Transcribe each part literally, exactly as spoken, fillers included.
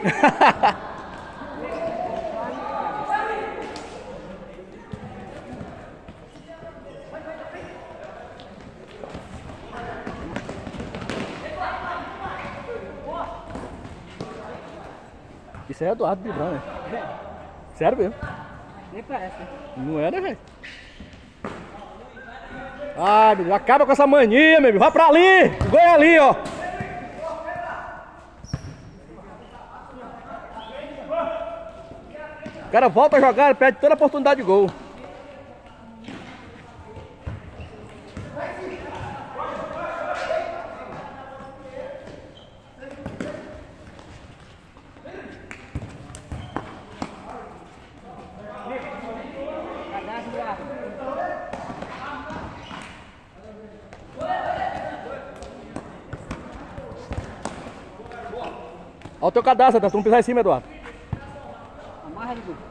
Isso é Eduardo driblando, né? Sério mesmo? Nem parece. Não é, né, velho? Ai, meu Deus, acaba com essa mania, meu amigo. Vai pra ali! O gol é ali, ó. O cara volta a jogar, ele perde toda a oportunidade de gol. Olha o teu cadastro, tu não pisar em cima, Eduardo. Amarra ele, Guto.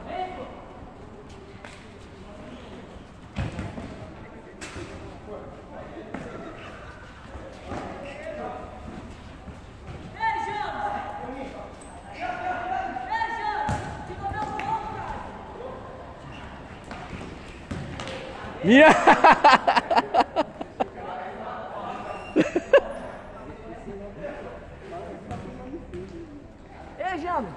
Minha! Ei, Jano!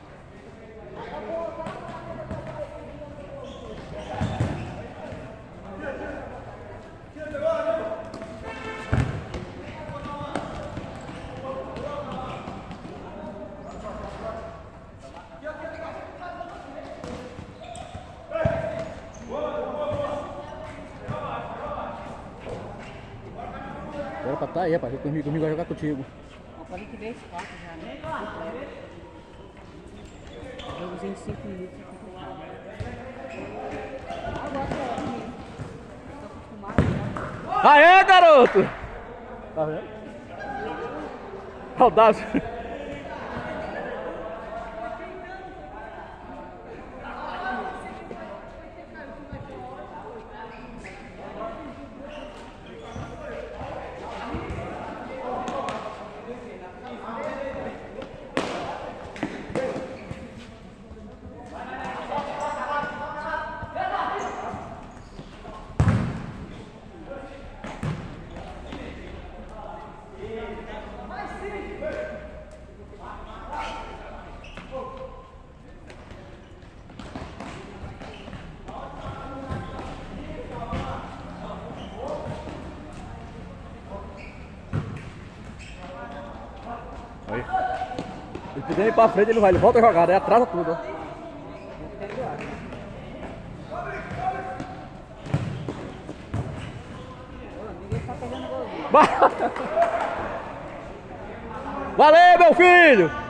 Bora pra tá aí, rapaz. Comigo, comigo vai jogar contigo. Eu falei que veio esse quarto já, né? Jogozinho de cinco minutos. Aê, garoto! Tá vendo? Saudade. Aí. Ele puder ir pra frente, ele vai, ele volta a jogada, aí atrasa tudo, ó. Valeu, meu filho!